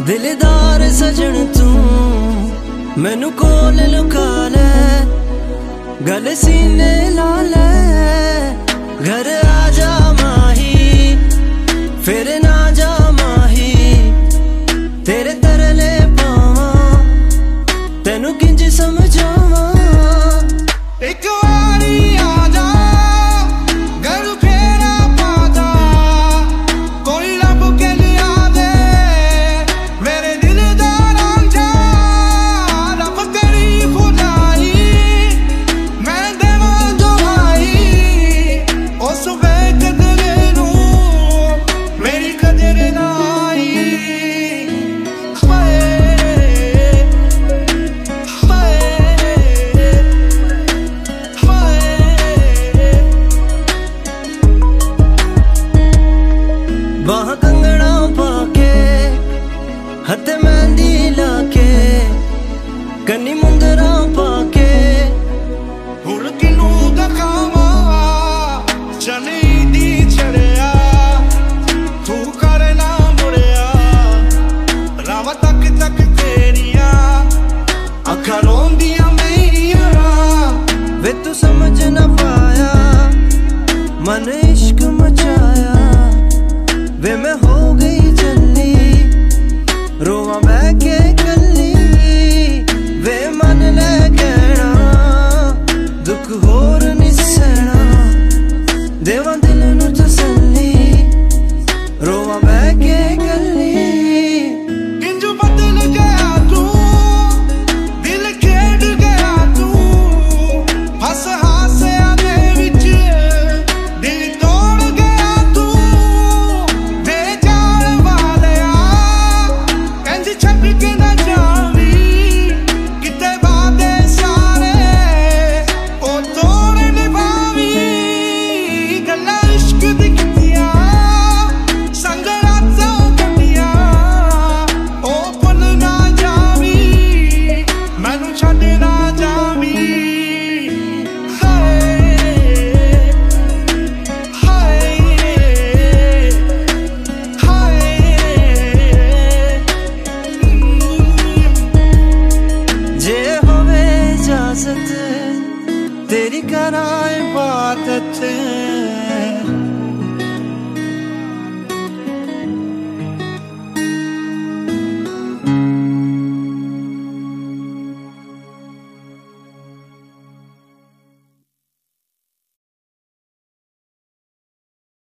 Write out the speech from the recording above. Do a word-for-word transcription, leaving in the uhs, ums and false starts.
दिलदार सजन तू मैनू कोल लुका ले, गल सीने ला ले, घर आजा माही फिर ना जा माही, तेरे तरले पावा तेनू किंज समझावा। एक बारी आजा घर फेरा पाजा, कोई लब के लिया दे मेरे दिलदार आंजा, रब तेरी खुदाई मैं देवा दुआई, उस बेकदरे नू मेरी कदर ना आई। बाह कंगना पाके हथे